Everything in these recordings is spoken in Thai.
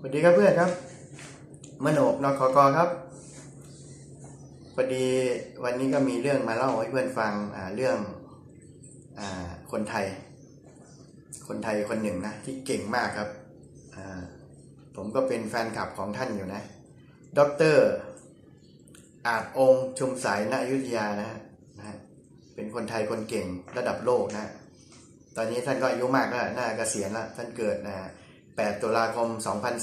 วัสดีครับเพื่อนครับมโนกนคกครับพอดีวันนี้ก็มีเรื่องมาเล่าให้เพื่อนฟังเรื่องคนไทยคนหนึ่งนะที่เก่งมากครับผมก็เป็นแฟนคลับของท่านอยู่นะดร.อาจองค์ชุมสายณอยุธยานะเป็นคนไทยคนเก่งระดับโลกนะตอนนี้ท่านก็อายุมากแล้วน่าเกษียณแล้วท่านเกิด8 ตุลาคม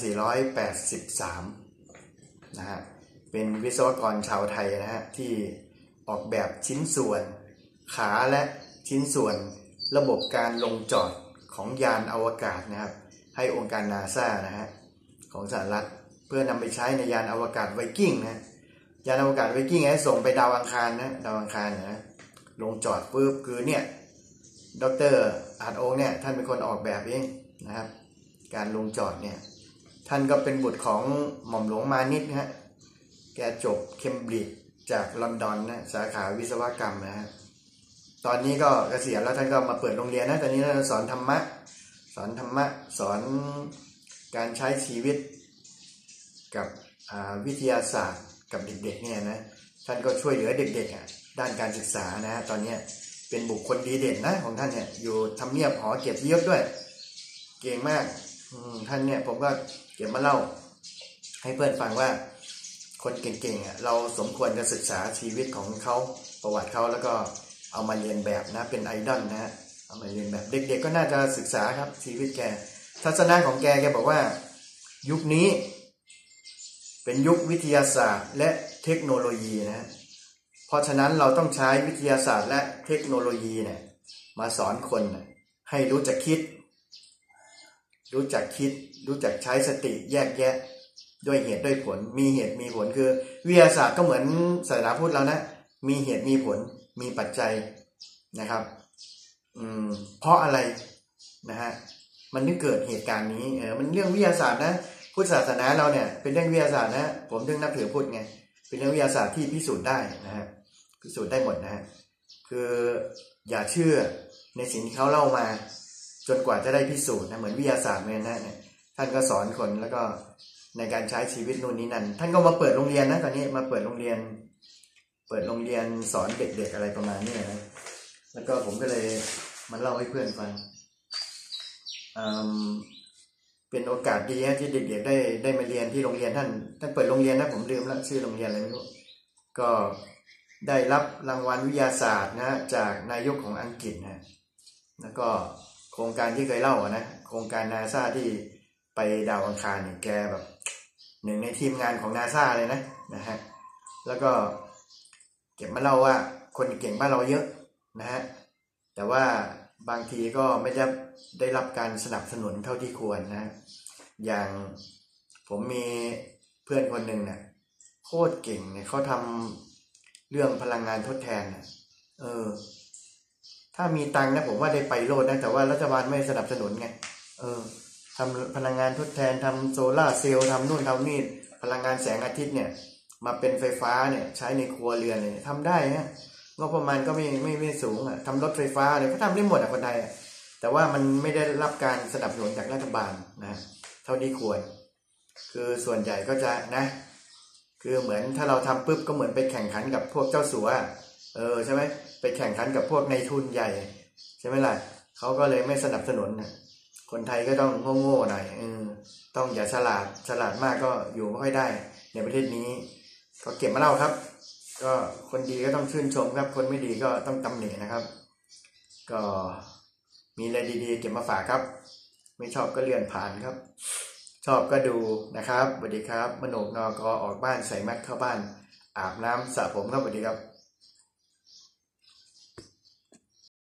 2483นะฮะเป็นวิศวกรชาวไทยนะฮะที่ออกแบบชิ้นส่วนขาและชิ้นส่วนระบบการลงจอดของยานอวกาศนะครับให้องค์การนาซานะฮะของสหรัฐเพื่อนำไปใช้ในยานอวกาศไวกิ้งนะยานอวกาศไวกิ้งให้ส่งไปดาวอังคารนะดาวอังคารนะลงจอดปุ๊บคือเนี่ยดร.อาจองค์เนี่ยท่านเป็นคนออกแบบเองนะครับการลงจอดเนี่ยท่านก็เป็นบุตรของหม่อมหลวงมานิดนะฮะแกจบเคมบริดจ์จากลอนดอนนะสาขาวิศวกรรมนะฮะตอนนี้ก็เกษียณแล้วท่านก็มาเปิดโรงเรียนนะตอนนี้ท่านสอนธรรมะสอนการใช้ชีวิตกับวิทยาศาสตร์กับเด็กๆเนี่ยนะท่านก็ช่วยเหลือเด็กๆด้านการศึกษานะฮะตอนนี้เป็นบุคคลดีเด่นนะของท่านเนี่ยอยู่ทำเนียบหอเกียรติยศด้วยเก่งมากท่านเนี่ยผมก็เก็บมาเล่าให้เพื่อนฟังว่าคนเก่งๆเราสมควรจะศึกษาชีวิตของเขาประวัติเขาแล้วก็เอามาเรียนแบบนะเป็นไอดอลนะฮะเอามาเรียนแบบเด็กๆก็น่าจะศึกษาครับชีวิตแกทัศนะของแกบอกว่ายุคนี้เป็นยุควิทยาศาสตร์และเทคโนโลยีนะเพราะฉะนั้นเราต้องใช้วิทยาศาสตร์และเทคโนโลยีเนี่ยมาสอนคนให้รู้จักคิดรู้จักใช้สติแยกแยะด้วยเหตุด้วยผลมีเหตุมีผลคือวิทยาศาสตร์ก็เหมือนศาสนาพุทธแล้วนะมีเหตุมีผลมีปัจจัยนะครับเพราะอะไรนะฮะมันถึงเกิดเหตุการณ์นี้มันเรื่องวิทยาศาสตร์นะพุทธศาสนาเราเนี่ยเป็นเรื่องวิทยาศาสตร์นะผมถึงนับถือพุทธไงเป็นเรื่องวิทยาศาสตร์ที่พิสูจน์ได้นะฮะพิสูจน์ได้หมดนะฮะคืออย่าเชื่อในสิ่งที่เขาเล่ามาจนกว่าจะได้พิสูจน์นะเหมือนวิทยาศาสตร์เลยนะเนี่ยท่านก็สอนคนแล้วก็ในการใช้ชีวิตนู่นนี่นั่นท่านก็มาเปิดโรงเรียนนะตอนนี้มาเปิดโรงเรียนสอนเด็กๆอะไรประมาณนี้นะแล้วก็ผมก็เลยมาเล่าให้เพื่อนฟังเป็นโอกาสดีที่เด็กๆได้มาเรียนที่โรงเรียนท่านเปิดโรงเรียนนะผมลืมแล้วชื่อโรงเรียนอะไรไม่รู้ก็ได้รับรางวัลวิทยาศาสตร์นะจากนายกของอังกฤษนะแล้วก็โครงการที่เคยเล่านะโครงการนาซาที่ไปดาวอังคารเนี่ยแกแบบหนึ่งในทีมงานของนาซาเลยนะฮะแล้วก็เก็บมาเล่าว่าคนเก่งบ้านเราเยอะนะฮะแต่ว่าบางทีก็ไม่ได้รับการสนับสนุนเท่าที่ควรนะอย่างผมมีเพื่อนคนหนึ่งเนี่ยโคตรเก่งเนี่ยเขาทำเรื่องพลังงานทดแทนนะถ้ามีตังค์นะผมว่าได้ไปโลดนะแต่ว่ารัฐบาลไม่สนับสนุนไงทำพลังงานทดแทนทำโซล่าเซลล์ทำนู่นทำนี่พลังงานแสงอาทิตย์เนี่ยมาเป็นไฟฟ้าเนี่ยใช้ในครัวเรือนเนี่ยทำได้นะงบประมาณก็ไม่สูงทำรถไฟฟ้าเลยก็ทำได้หมดคนไทยแต่ว่ามันไม่ได้รับการสนับสนุนจากรัฐบาลนะเท่าที่ควรคือส่วนใหญ่ก็จะนะคือเหมือนถ้าเราทำปุ๊บก็เหมือนไปแข่งขันกับพวกเจ้าสัวใช่ไหมไปแข่งขันกับพวกนายทุนใหญ่ใช่ไหมล่ะเขาก็เลยไม่สนับสนุนคนไทยก็ต้องโง่ๆหน่อยต้องอย่าฉลาดมากก็อยู่ไม่ค่อยได้ในประเทศนี้ก็เก็บมาเล่าครับก็คนดีก็ต้องชื่นชมครับคนไม่ดีก็ต้องตำหนินะครับก็มีอะไรดีๆเก็บมาฝากครับไม่ชอบก็เลื่อนผ่านครับชอบก็ดูนะครับสวัสดีครับมโนกนกออกบ้านใส่แมสเข้าบ้านอาบน้ำสระผมครับสวัสดีครับ